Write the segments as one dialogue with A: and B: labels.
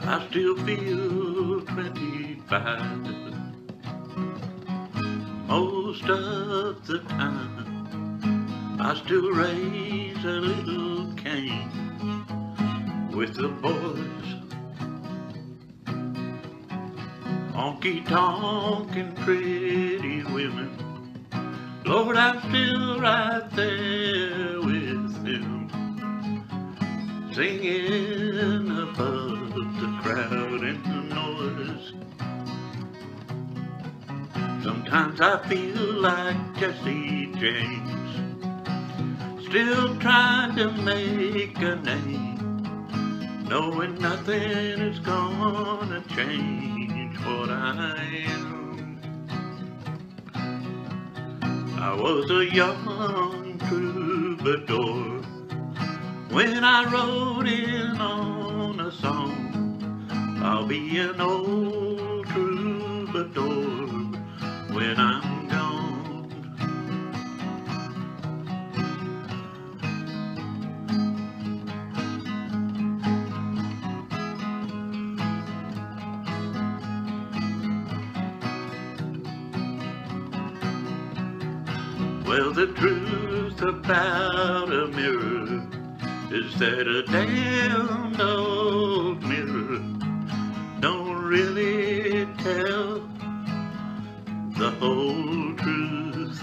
A: I still feel 25 most of the time. I still raise a little Cain with the boys, honky-tonk pretty women. Lord, I'm still right there with them, singing above the crowd and the noise. Sometimes I feel like Jesse James, still trying to make a name, knowing nothing is gonna change what I am. I was a young troubadour when I rode in on a song. I'll be an old troubadour when I'm gone. Well, the truth about a mirror is that a damned old mirror don't really tell the whole truth.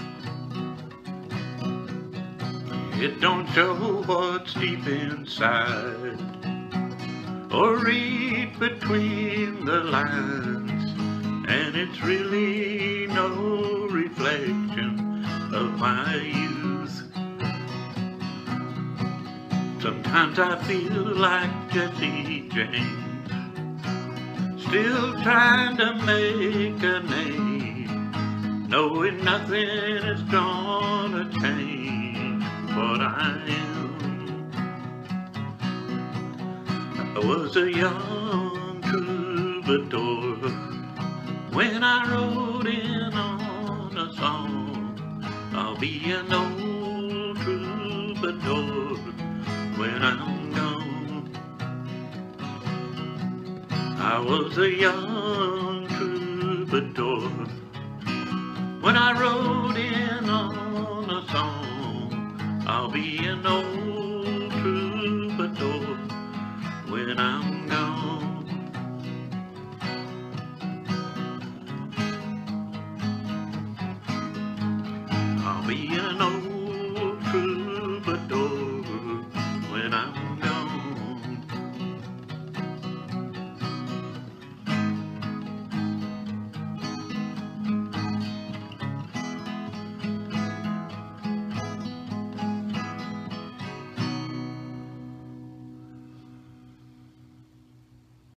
A: It don't show what's deep inside or read between the lines, and it's really no reflection of my youth. Sometimes I feel like Jesse James, still trying to make a name, knowing nothing is gonna change what I am. I was a young troubadour when I rode in on a song. I'll be an old troubadour when I'm gone. I was a young troubadour when I rode in on a song. I'll be an old troubadour when I'm gone. I'll be an